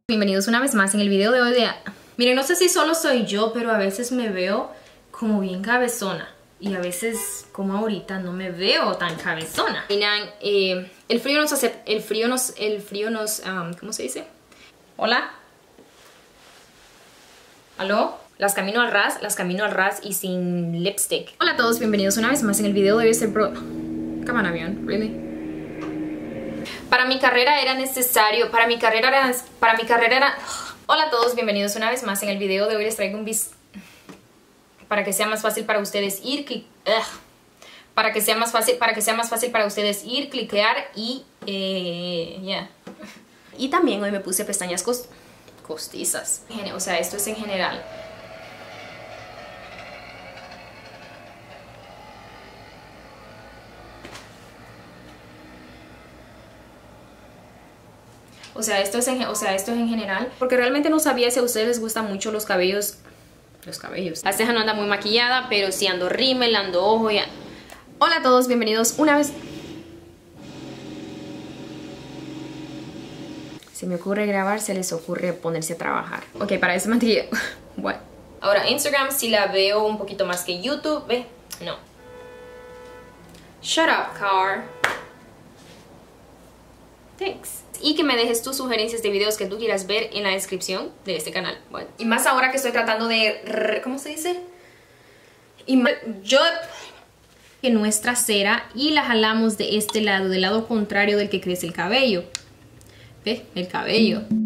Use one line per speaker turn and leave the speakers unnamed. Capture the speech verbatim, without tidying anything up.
Bienvenidos una vez más en el video de hoy de... Miren, no sé si solo soy yo, pero a veces me veo como bien cabezona. Y a veces, como ahorita, no me veo tan cabezona. Miren, eh, el frío nos hace... El frío nos... El frío nos... Um, ¿Cómo se dice? Hola. ¿Aló? Las camino al ras, las camino al ras y sin lipstick. Hola a todos, bienvenidos una vez más en el video de hoy. Este pro... Come on, avión, really? Para mi carrera era necesario, para mi carrera era, para mi carrera era... Hola a todos, bienvenidos una vez más en el video de hoy. Les traigo un bis... Para que sea más fácil para ustedes ir, clic... Para que sea más fácil, para que sea más fácil para ustedes ir, cliquear y... Eh, yeah. Y también hoy me puse pestañas cost... costizas. O sea, esto es en general. O sea, esto es en, o sea, esto es en general. Porque realmente no sabía si a ustedes les gustan mucho los cabellos. Los cabellos. La ceja no anda muy maquillada, pero sí ando rímel, ando ojo ya. Hola a todos, bienvenidos una vez. Se me ocurre grabar, se les ocurre ponerse a trabajar. Ok, para ese maquillaje. Bueno. Ahora, Instagram sí la veo un poquito más que YouTube. ¿Ve? No. Shut up, car. Thanks. Y que me dejes tus sugerencias de videos que tú quieras ver en la descripción de este canal. Bueno, y más ahora que estoy tratando de... ¿Cómo se dice? Y yo... Que nuestra cera y la jalamos de este lado, del lado contrario del que crece el cabello. ¿Ve? El cabello.